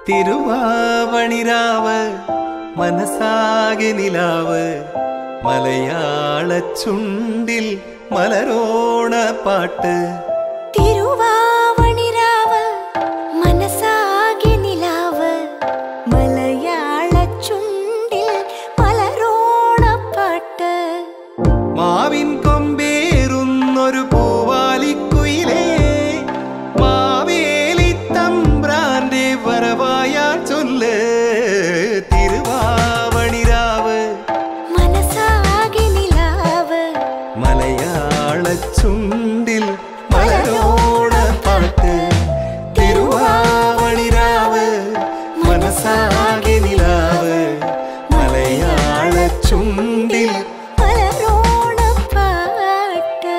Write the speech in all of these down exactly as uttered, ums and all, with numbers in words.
തിരുവാവണിരാവ് മനസാകെ നിലാവ് മലയാള ചുണ്ടിൽ മലരോണ പാട്ട്. തിരുവാവണിരാവ് മനസാകെ നിലാവ് മലയാള ചുണ്ടിൽ മലരോണ പാട്ട്. മാവിൻ കൊമ്പേറുന്നൊരു പൂവാലിക്കുയിലേ മാവേലി തമ്പ്രാന്റെ വരവായാ ചൊല്ല്. തിരുവാവണിരാവ് മനസാകെ നിലാവ് മലയാള ചുണ്ടിൽ മലരോണ പാട്ട്. തിരുവാവണിരാവ് മനസാകെ നിലാവ് മലയാള ചുണ്ടിൽ മലരോണ പാട്ട്.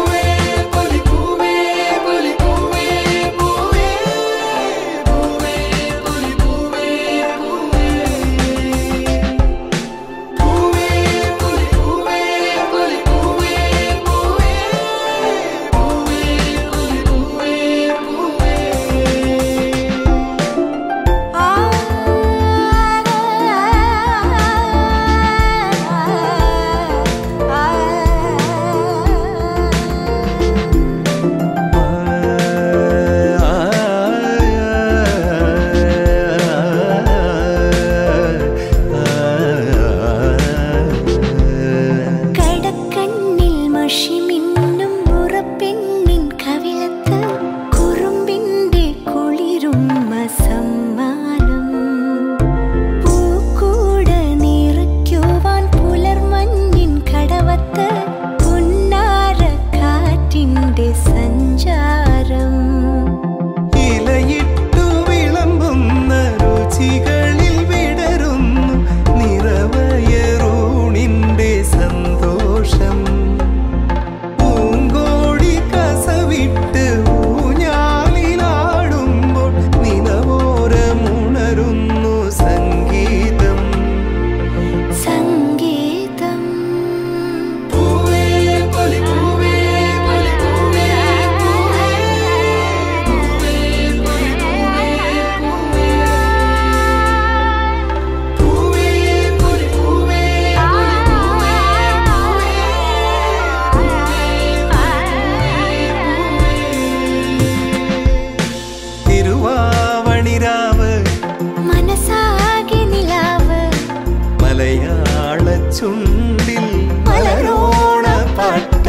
ചുണ്ടിൽ മലരോണ പാട്ട്.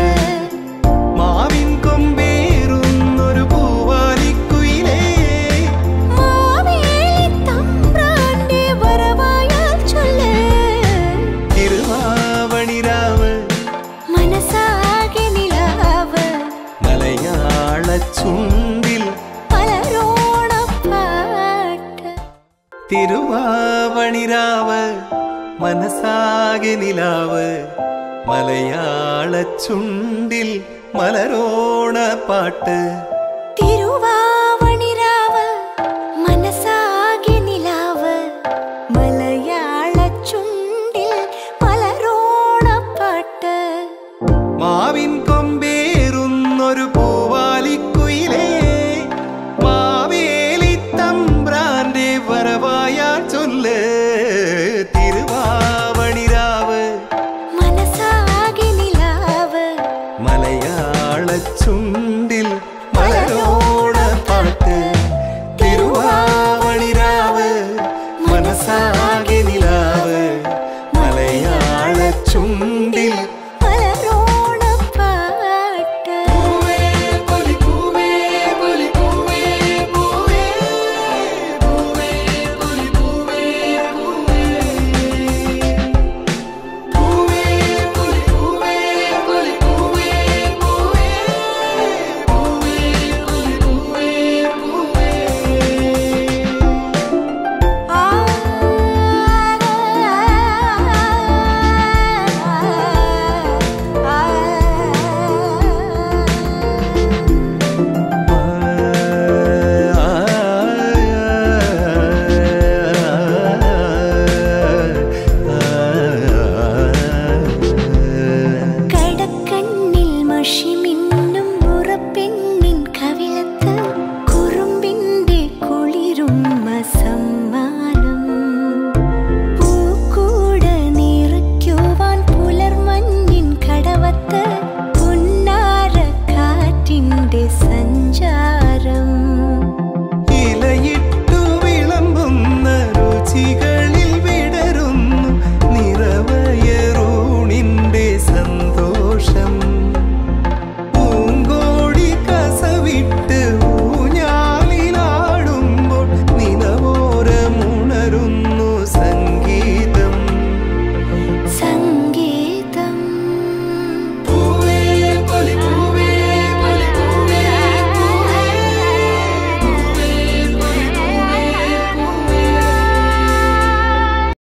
മാവിൻ കൊമ്പേറുന്നൊരു പൂവാലിക്കുയിലേ മാവേലി തമ്പ്രാന്റെ വരവായാ ചൊല്ല്. തിരുവാവണിരാവ് മനസാകെ നിലാവ് മലയാള ചുണ്ടിൽ മലരോണ പാട്ട്. തിരുവാവണിരാവ് മനസാകെ നിലാവ് മലയാള ചുണ്ടിൽ മലരോണ പാട്ട്. തിരുവാ